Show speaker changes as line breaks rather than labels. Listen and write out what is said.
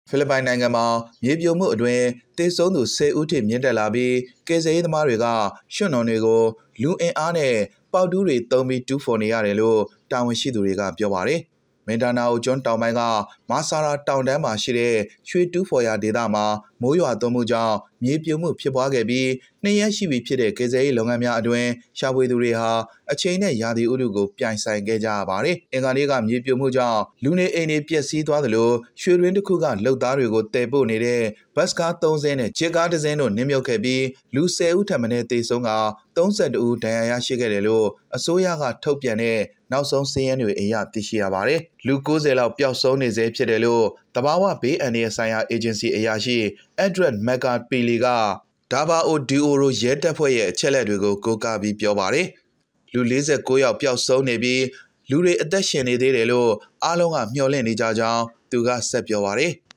ဖိလစ်ပိုင်နိုင်ငံမှာမြေပြိုမှုအတွင်းတေဆုံးသူ10ဦးထိမြင့်တက်လာပြီးကယ်ဆယ်ရေးသမားတွေကရွှွန့်နွံတွေကိုလူအင်အားနဲ့ပေါက်တူးတွေသုံးပြီးတူးဖော်နေရတယ်လို့တာဝန်ရှိသူတွေကပြောပါတယ်။မင်ဒါနာအိုကျွန်းတောင်ပိုင်းကမာဆာရာတောင်တန်းမှာရှိတဲ့ရွှေတူးဖော်ရာဒေသမှာမိုးရွာသွန်းမှုကြောင့်မြေပြိုမှုဖြစ်ပွားခဲ့ပြီး2 ရက်ရှိပြီဖြစ်တဲ့ကယ်ဆယ်ရေးလုပ်ငန်းများအတွင်းရှာဖွေသူတွေဟာအချိန်နဲ့ရာသီဥတုကိုပြိုင်ဆိုင်ခဲ့ကြရပါတယ်။အင်္ဂါနေ့ကမြေပြိုမှုကြောင့်လူနေအိမ်တွေပျက်စီးသွားသလိုရွှေတွင်းတစ်ခုကလုပ်သားတွေကိုတည်ပို့နေတဲ့ဘတ်စကား3စင်းနဲ့ဂျစ်ကား1စင်းတို့နင်းမြုပ်ခဲ့ပြီးလူ10ဦးထပ်မံသေဆုံးက32ဦးဒဏ်ရာရရှိခဲ့တယ်လို့အစိုးရကထုတ်ပြန်တဲ့နောက်ဆုံးစာရင်းတွေအရသိရှိရပါတယ်။လူ90လောက်ပျောက်ဆုံးနေစေဖြစ်တယ်လို့တဘာဝဘေးအန္တရာယ်ဆိုင်ရာအေဂျင်စီအရာရှိအက်ဒရက်မက်ကာပီလီကဒါဘာအိုဒီအိုရိုရဲတပ်ဖွဲ့ရဲ့အချက်အလက်တွေကိုကိုးကားပြီးပြောပါတယ်။လူ49ယောက်ပျောက်ဆုံးနေပြီးလူတွေအသက်ရှင်နေသေးတယ်လို့အားလုံးကမျှော်လင့်နေကြကြောင်းသူကဆက်ပြောပါတယ်။